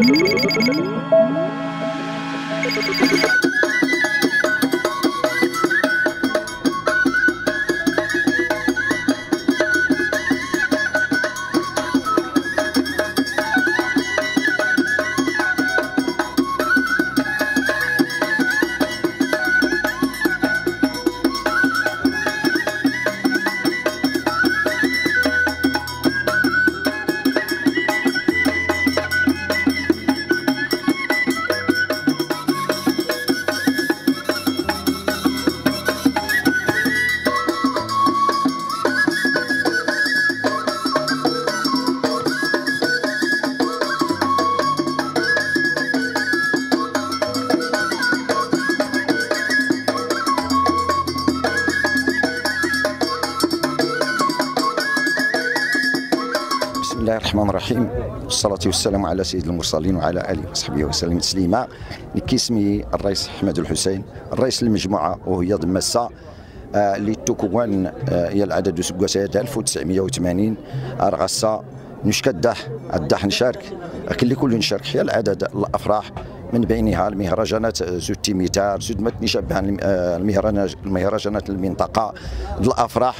بسم الله الرحمن الرحيم، والصلاة والسلام على سيد المرسلين وعلى آله وصحبه وسلم تسليما. كيسمي الرئيس أحمد الحسين، الرئيس المجموعة وهي ضمسة اللي تكون هي العدد سكوسات 1980 أرغسة نشكده الدح نشارك كل نشارك هي العدد الأفراح من بينها المهرجانات زود تيميتار زود ما تنشبه المهرجانات المنطقه الافراح.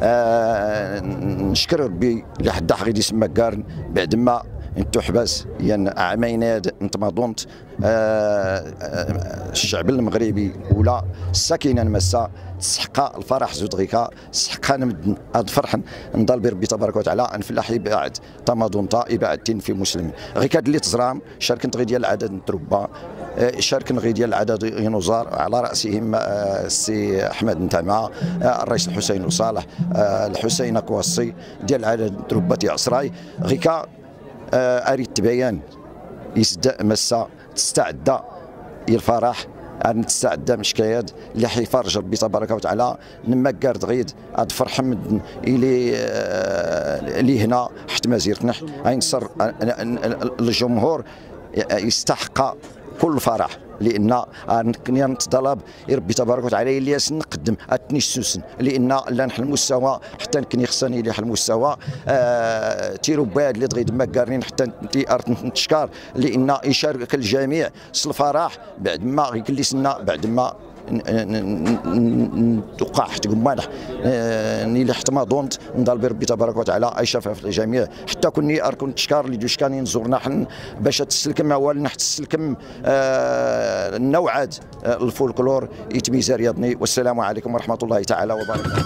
نشكر ربي لحد غادي يسمى كارن بعد ما انتو حباس يعني عامين انت ما ظنت الشعب المغربي ولا الساكنه المسا تسحق الفرح زود غيكا تسحق نمد هاد الفرح نضال بربي تبارك وتعالى نفلاح يبعد تماضونتا يبعد في مسلم غيكا اللي تزرام شاركت غير ديال العدد نتربى شاركن غير ديال العدد ينوزار على راسهم السي احمد نتامه الرئيس الحسين وصالح الحسين كواسي ديال العدد تربتي عصراي غيكا اريد تبين يسد مسا تستعد الفرح ان تستعد مشكيات اللي حيفرج ربي تبارك وتعالى نما كارد غيد هاد فرح من اللي هنا حتى مازيرتنا غينصر الجمهور يستحق كل فرح لان نتطلب ربي تبارك وتعالى اللي نقدم التنسوس لان لا نحل المستوى حتى نكني خصني لي حل المستوى تيرو باد اللي تغيد ما كارنين حتى نتشكر لان يشارك الجميع الفرح بعد ما غيكلسنا بعد ما توقع حتى قمالح نيلي حتى ما ظنت نضال بربي تبارك وتعالى يشافى في الجميع حتى كوني اركن تشكر اللي دوش كان ينزورنا حن باش تسلكم اول نحت تسلكم النوعات الفولكلور يتميز رياضني. والسلام عليكم ورحمه الله تعالى وبركاته.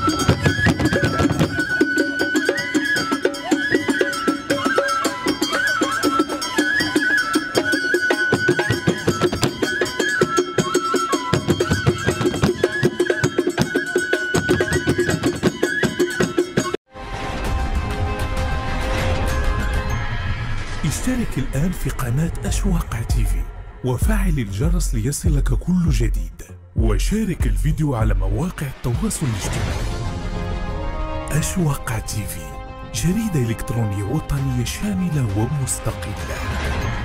اشترك الآن في قناة أشواق تيفي وفعل الجرس ليصلك كل جديد، وشارك الفيديو على مواقع التواصل الاجتماعي. أشواق تيفي، جريدة إلكترونية وطنية شاملة ومستقلة.